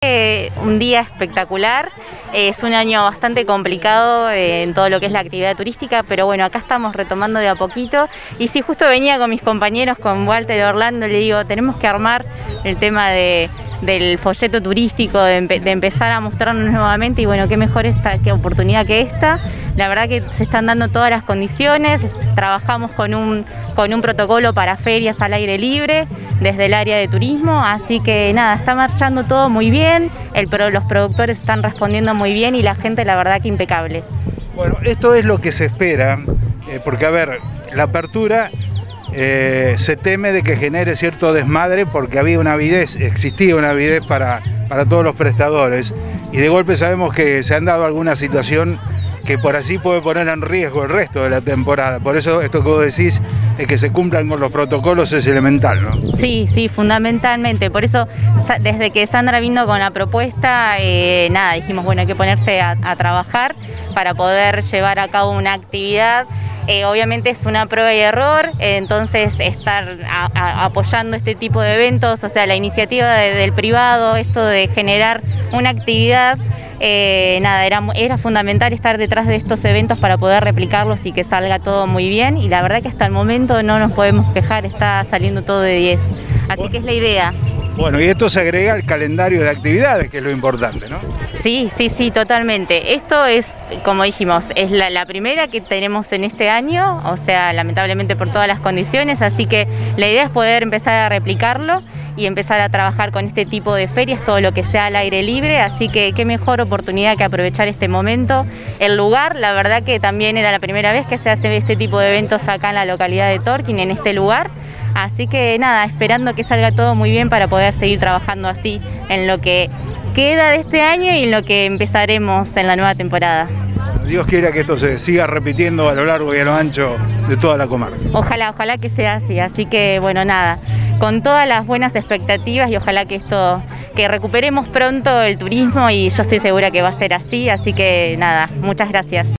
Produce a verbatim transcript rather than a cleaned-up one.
Eh, un día espectacular, eh, es un año bastante complicado eh, en todo lo que es la actividad turística, pero bueno, acá estamos retomando de a poquito. Y sí, justo venía con mis compañeros, con Walter y Orlando, le digo, tenemos que armar el tema de, del folleto turístico, de, empe de empezar a mostrarnos nuevamente, y bueno, qué mejor esta qué oportunidad que esta. La verdad que se están dando todas las condiciones, trabajamos con un, con un protocolo para ferias al aire libre desde el área de turismo, así que nada, está marchando todo muy bien, el, los productores están respondiendo muy bien y la gente la verdad que impecable. Bueno, esto es lo que se espera, eh, porque a ver, la apertura eh, se teme de que genere cierto desmadre porque había una avidez, existía una avidez para, para todos los prestadores, y de golpe sabemos que se han dado alguna situación que por así puede poner en riesgo el resto de la temporada. Por eso esto que vos decís, es que se cumplan con los protocolos, es elemental, ¿no? Sí, sí, fundamentalmente. Por eso, desde que Sandra vino con la propuesta, eh, nada, dijimos, bueno, hay que ponerse a, a trabajar para poder llevar a cabo una actividad. Eh, obviamente es una prueba y error, eh, entonces estar a, a, apoyando este tipo de eventos, o sea, la iniciativa de, del privado, esto de generar una actividad, eh, nada, era, era fundamental estar detrás de estos eventos para poder replicarlos y que salga todo muy bien, y la verdad que hasta el momento no nos podemos quejar, está saliendo todo de diez, así que es la idea. Bueno, y esto se agrega al calendario de actividades, que es lo importante, ¿no? Sí, sí, sí, totalmente. Esto es, como dijimos, es la, la primera que tenemos en este año, o sea, lamentablemente por todas las condiciones, así que la idea es poder empezar a replicarlo y empezar a trabajar con este tipo de ferias, todo lo que sea al aire libre, así que qué mejor oportunidad que aprovechar este momento. El lugar, la verdad que también era la primera vez que se hace este tipo de eventos acá en la localidad de Torquín, en este lugar. Así que nada, esperando que salga todo muy bien para poder seguir trabajando así en lo que queda de este año y en lo que empezaremos en la nueva temporada. Dios quiera que esto se siga repitiendo a lo largo y a lo ancho de toda la comarca. Ojalá, ojalá que sea así, así que bueno, nada, con todas las buenas expectativas y ojalá que esto, que recuperemos pronto el turismo, y yo estoy segura que va a ser así, así que nada, muchas gracias.